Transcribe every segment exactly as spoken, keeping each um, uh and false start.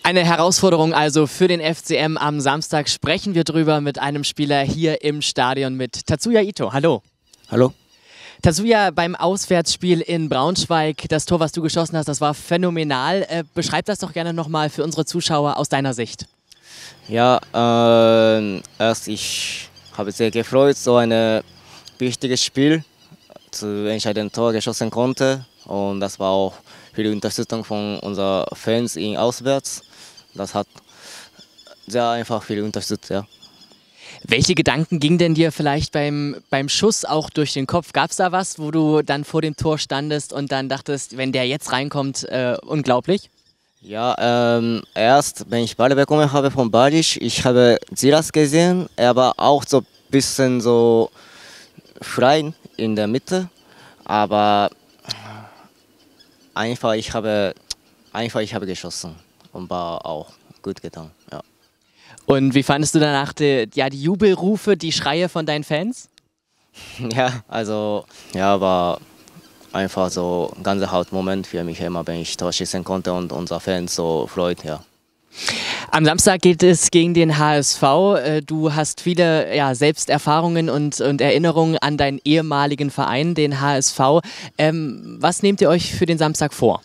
Eine Herausforderung also für den F C M. Am Samstag sprechen wir drüber mit einem Spieler hier im Stadion, mit Tatsuya Ito. Hallo. Hallo. Tatsuya, beim Auswärtsspiel in Braunschweig, das Tor, was du geschossen hast, das war phänomenal. Äh, beschreib das doch gerne nochmal für unsere Zuschauer aus deiner Sicht. Ja, äh, erst ich habe sehr gefreut, so ein wichtiges Spiel zu entscheidenden Tor geschossen konnte. Und das war auch viel Unterstützung von unseren Fans in Auswärts. Das hat sehr einfach viel unterstützt, ja. Welche Gedanken gingen denn dir vielleicht beim, beim Schuss auch durch den Kopf? Gab es da was, wo du dann vor dem Tor standest und dann dachtest, wenn der jetzt reinkommt, äh, unglaublich? Ja, ähm, erst, wenn ich Ball bekommen habe von Badic, ich habe Silas gesehen. Er war auch so ein bisschen so frei in der Mitte, aber einfach ich habe, einfach ich habe geschossen und war auch gut getan. Ja. Und wie fandest du danach die, ja, die Jubelrufe, die Schreie von deinen Fans? Ja, also ja, war einfach so ein ganzer Hautmoment für mich immer, wenn ich Tor schießen konnte und unser Fans so freut, ja. Am Samstag geht es gegen den H S V. Du hast viele ja, Selbsterfahrungen und, und Erinnerungen an deinen ehemaligen Verein, den H S V. Ähm, was nehmt ihr euch für den Samstag vor?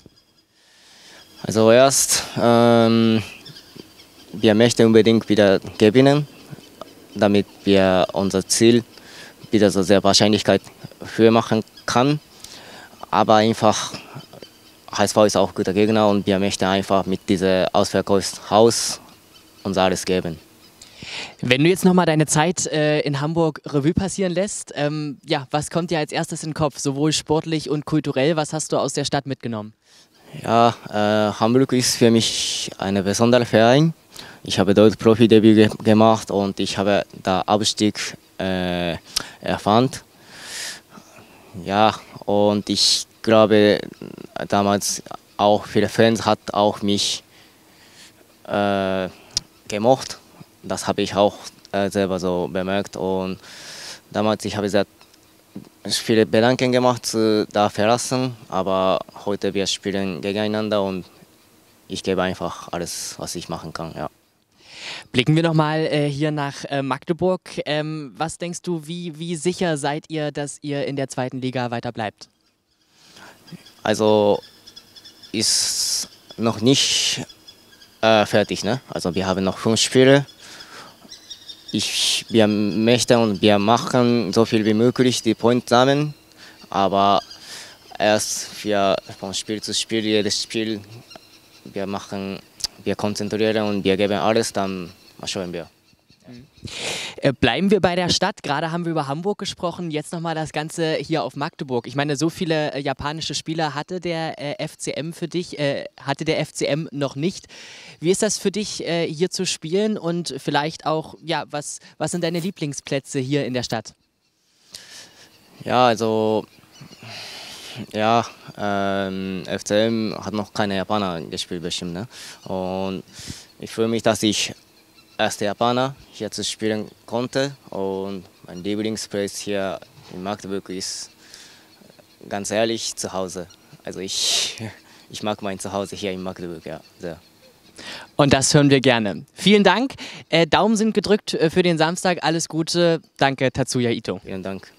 Also erst, ähm, wir möchten unbedingt wieder gewinnen, damit wir unser Ziel wieder so sehr Wahrscheinlichkeit höher machen kann. Aber einfach, H S V ist auch ein guter Gegner und wir möchten einfach mit diesem Ausverkaufshaus uns alles geben. Wenn du jetzt nochmal deine Zeit äh, in Hamburg Revue passieren lässt, ähm, ja, was kommt dir als erstes in den Kopf, sowohl sportlich und kulturell? Was hast du aus der Stadt mitgenommen? Ja, äh, Hamburg ist für mich ein besonderer Verein. Ich habe dort Profidebüt ge gemacht und ich habe da Abstieg äh, erfahren. Ja, und ich glaube, damals auch viele Fans hat auch mich äh, gemocht. Das habe ich auch äh, selber so bemerkt. Und damals ich habe sehr viele Gedanken gemacht, zu da verlassen, aber heute wir spielen gegeneinander und ich gebe einfach alles, was ich machen kann. Ja. Blicken wir nochmal äh, hier nach äh, Magdeburg. Ähm, was denkst du, wie, wie sicher seid ihr, dass ihr in der zweiten Liga weiter bleibt? Also ist noch nicht äh, fertig, ne? Also wir haben noch fünf Spiele. Ich, wir möchten und wir machen so viel wie möglich die Points sammeln, aber erst wir von Spiel zu Spiel, jedes Spiel, wir machen, wir konzentrieren und wir geben alles, dann schauen wir. Äh, bleiben wir bei der Stadt. Gerade haben wir über Hamburg gesprochen. Jetzt nochmal das Ganze hier auf Magdeburg. Ich meine, so viele äh, japanische Spieler hatte der äh, F C M für dich, äh, hatte der F C M noch nicht. Wie ist das für dich, äh, hier zu spielen und vielleicht auch, ja, was, was sind deine Lieblingsplätze hier in der Stadt? Ja, also, ja, ähm, F C M hat noch keine Japaner gespielt bestimmt, ne? Und ich freue mich, dass ich erste Japaner hier zu spielen konnte und mein Lieblingsplatz hier in Magdeburg ist ganz ehrlich zu Hause. Also ich, ich mag mein Zuhause hier in Magdeburg, ja, sehr. Und das hören wir gerne. Vielen Dank. Äh, Daumen sind gedrückt für den Samstag. Alles Gute. Danke, Tatsuya Ito. Vielen Dank.